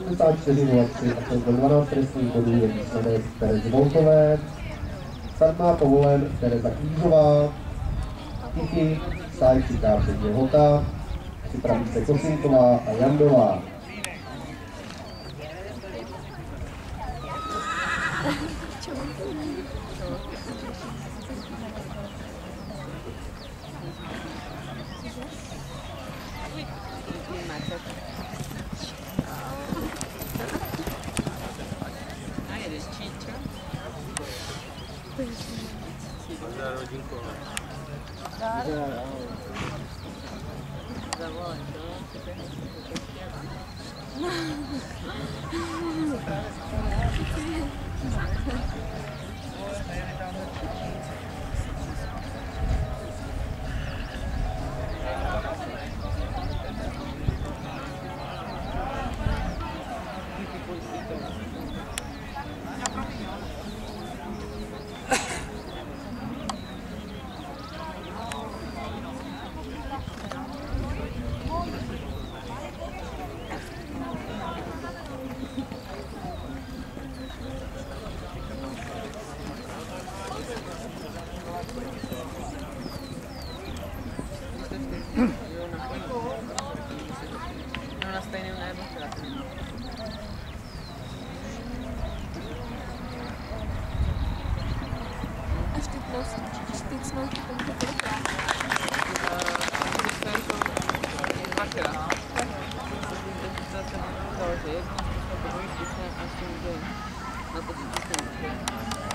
64-03 a přes 12 trestních bodů je výsledek Terezy Volkové. Start má povolen Tereza Kýžová, Tichy, Sáj přikáže Hota, připraví se Kosinková a Jandová. Na